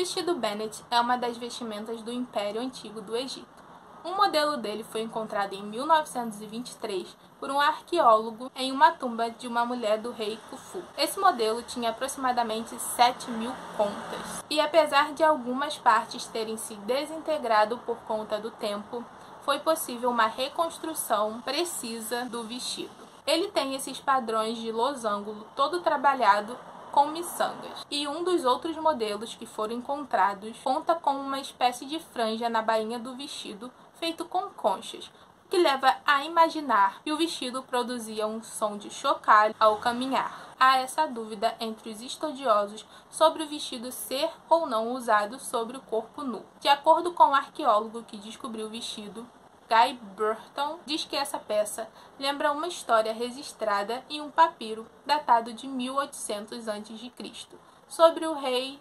vestido Bennett é uma das vestimentas do Império Antigo do Egito. Um modelo dele foi encontrado em 1923 por um arqueólogo em uma tumba de uma mulher do rei Khufu. Esse modelo tinha aproximadamente 7.000 contas, e apesar de algumas partes terem se desintegrado por conta do tempo, foi possível uma reconstrução precisa do vestido. Ele tem esses padrões de losango todo trabalhado com miçangas, e um dos outros modelos que foram encontrados conta com uma espécie de franja na bainha do vestido feito com conchas, o que leva a imaginar que o vestido produzia um som de chocalho ao caminhar. Há essa dúvida entre os estudiosos sobre o vestido ser ou não usado sobre o corpo nu. De acordo com o arqueólogo que descobriu o vestido, Guy Burton, diz que essa peça lembra uma história registrada em um papiro datado de 1800 a.C., sobre o rei,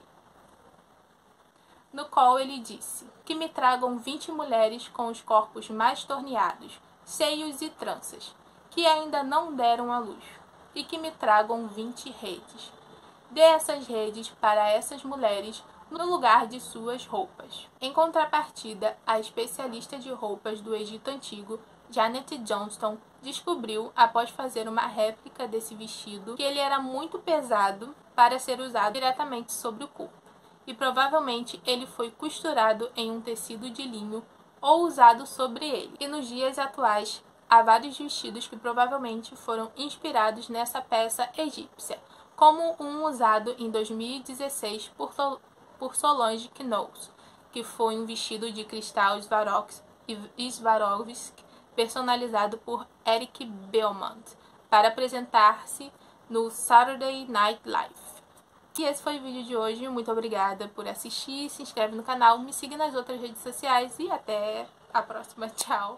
no qual ele disse: que me tragam 20 mulheres com os corpos mais torneados, seios e tranças, que ainda não deram à luz, e que me tragam 20 redes. Dê essas redes para essas mulheres no lugar de suas roupas. Em contrapartida, a especialista de roupas do Egito Antigo, Janet Johnston, descobriu, após fazer uma réplica desse vestido, que ele era muito pesado para ser usado diretamente sobre o corpo, e provavelmente ele foi costurado em um tecido de linho ou usado sobre ele. E nos dias atuais, há vários vestidos que provavelmente foram inspirados nessa peça egípcia, como um usado em 2016 por Solange Knowles, que foi um vestido de cristal Swarovski personalizado por Eric Belmont para apresentar-se no Saturday Night Live. E esse foi o vídeo de hoje. Muito obrigada por assistir. Se inscreve no canal, me siga nas outras redes sociais e até a próxima. Tchau!